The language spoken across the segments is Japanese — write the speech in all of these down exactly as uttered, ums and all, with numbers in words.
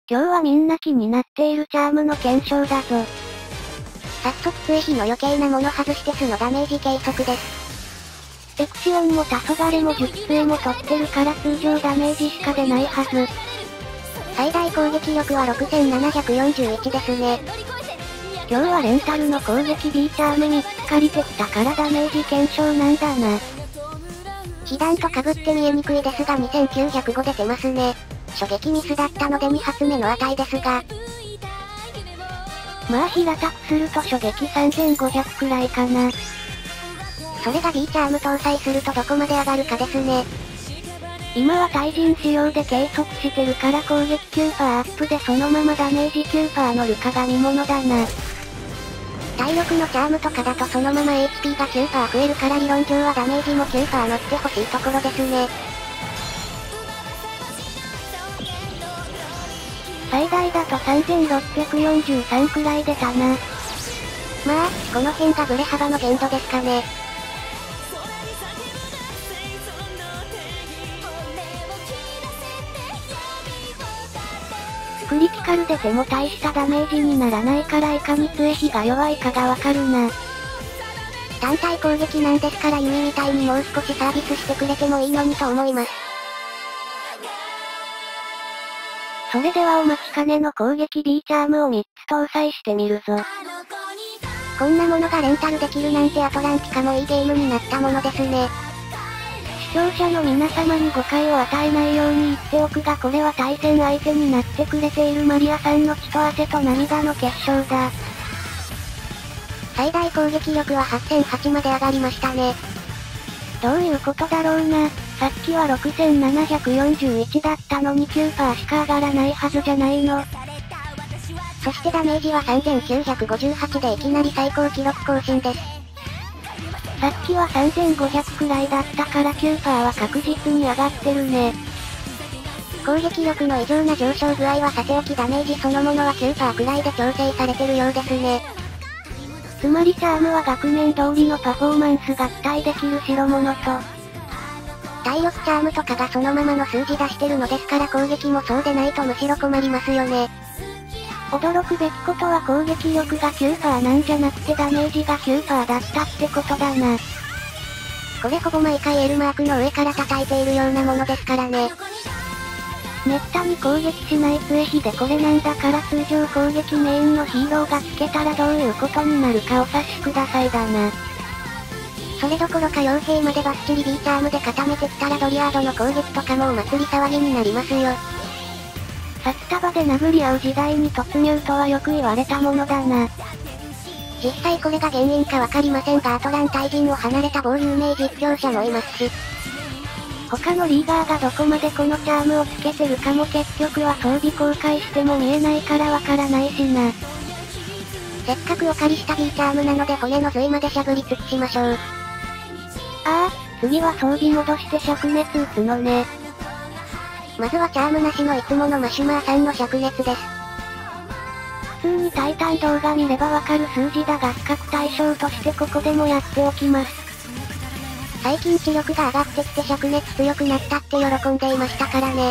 今日はみんな気になっているチャームの検証だぞ。 早速杖火の余計なもの外して巣のダメージ計測です。 エクシオンも黄昏も術杖も取ってるから通常ダメージしか出ないはず。 最大攻撃力はろくせんななひゃくよんじゅういちですね。 今日はレンタルの攻撃 B チャームみっつ借りてきたからダメージ検証なんだな。 被弾と被って見えにくいですがにせんきゅうひゃくご出てますね。初撃ミスだったのでに発目の値ですが。 まあ平たくすると初撃さんぜんごひゃくくらいかな。 それが B チャーム搭載するとどこまで上がるかですね。 今は対人仕様で計測してるから攻撃 きゅうパーセント アップでそのままダメージ きゅうパーセント 乗るかが見ものだな。 体力のチャームとかだとそのまま エイチピー が きゅうパーセント 増えるから理論上はダメージも きゅうパーセント 乗ってほしいところですね。 最大だとさんぜんろっぴゃくよんじゅうさんくらい出たな。 まあ、この辺がブレ幅の限度ですかね。 クリティカル出ても大したダメージにならないからいかに杖火が弱いかがわかるな。 単体攻撃なんですから弓みたいにもう少しサービスしてくれてもいいのにと思います。 それではお待ちかねの攻撃 B チャームをみっつ搭載してみるぞ。 こんなものがレンタルできるなんてアトランティカもいいゲームになったものですね。 視聴者の皆様に誤解を与えないように言っておくがこれは対戦相手になってくれているマリアさんの血と汗と涙の結晶だ。 最大攻撃力ははっせんはちまで上がりましたね。 どういうことだろうな。さっきはろくせんななひゃくよんじゅういちだったのに きゅうパーセント しか上がらないはずじゃないの。 そしてダメージはさんぜんきゅうひゃくごじゅうはちでいきなり最高記録更新です。 さっきはさんぜんごひゃくくらいだったから きゅうパーセント は確実に上がってるね。 攻撃力の異常な上昇具合はさておきダメージそのものは きゅうパーセント くらいで調整されてるようですね。 つまりチャームは額面通りのパフォーマンスが期待できる代物と、 体力チャームとかがそのままの数字出してるのですから攻撃もそうでないとむしろ困りますよね。 驚くべきことは攻撃力が きゅうパーセント なんじゃなくてダメージが きゅうパーセント だったってことだな。 これほぼ毎回 L マークの上から叩いているようなものですからね。 めったに攻撃しない杖火でこれなんだから通常攻撃メインのヒーローがつけたらどういうことになるかお察しくださいだな。 それどころか傭兵までバッチリ B チャームで固めてきたらドリアードの攻撃とかもお祭り騒ぎになりますよ。 札束で殴り合う時代に突入とはよく言われたものだな。 実際これが原因かわかりませんがアトラン大人を離れた某有名実況者もいますし、 他のリーガーがどこまでこのチャームをつけてるかも結局は装備公開しても見えないからわからないしな。 せっかくお借りした B チャームなので骨の髄までしゃぶり尽くしましょう。 ああ、次は装備戻して灼熱打つのね。 まずはチャームなしのいつものマシュマーさんの灼熱です。 普通にタイタン動画見ればわかる数字だが比較対象としてここでもやっておきます。 最近知力が上がってきて灼熱強くなったって喜んでいましたからね。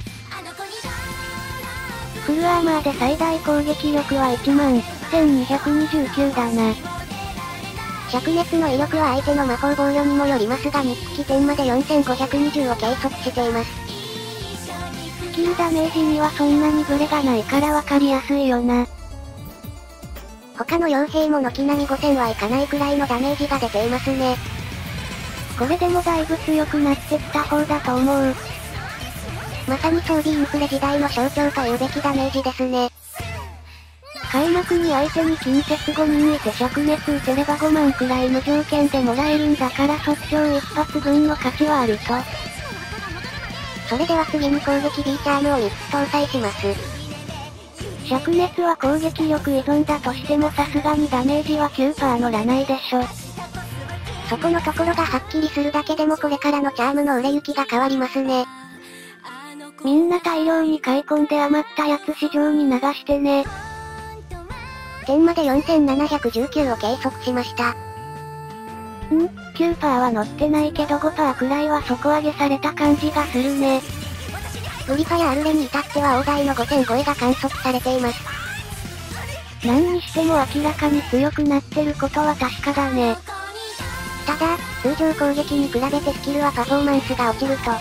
フルアーマーで最大攻撃力はいちまんせんにひゃくにじゅうきゅうだな。 灼熱の威力は相手の魔法防御にもよりますがミッツ起点までよんせんごひゃくにじゅうを計測しています。 スキルダメージにはそんなにブレがないからわかりやすいよな。 他の傭兵も軒並みごせんはいかないくらいのダメージが出ていますね。 これでもだいぶ強くなってきた方だと思う。 まさに装備インフレ時代の象徴というべきダメージですね。 開幕に相手に近接ごにんいて灼熱打てればごまんくらい無条件でもらえるんだから即勝一発分の価値はあると。 それでは次に攻撃 B チャームをみっつ搭載します。 灼熱は攻撃力依存だとしてもさすがにダメージは きゅうパーセント 乗らないでしょ。 そこのところがはっきりするだけでもこれからのチャームの売れ行きが変わりますね。 みんな大量に買い込んで余ったやつ市場に流してね。 点までよんせんななひゃくじゅうきゅうを計測しました。 ん ?きゅうパーセント は乗ってないけど ごパーセント くらいは底上げされた感じがするね。 ブリファやアルレに至っては大台のごせん超えが観測されています。 何にしても明らかに強くなってることは確かだね。 ただ、通常攻撃に比べてスキルはパフォーマンスが落ちると。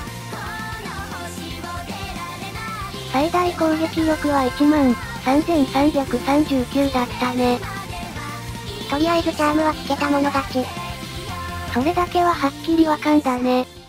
最大攻撃力はいちまんさんぜんさんびゃくさんじゅうきゅうだったね。 とりあえずチャームはつけたもの勝ち。 それだけははっきりわかんだね。